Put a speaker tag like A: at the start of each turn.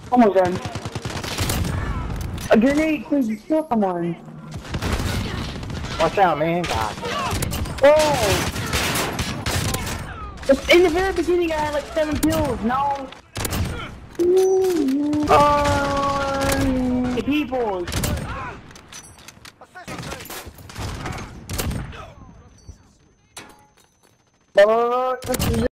A: Almost done. A grenade, please, kill someone.
B: Watch out, man. God damn.
A: Oh! In the very beginning, I had like 7 kills. No. People. This is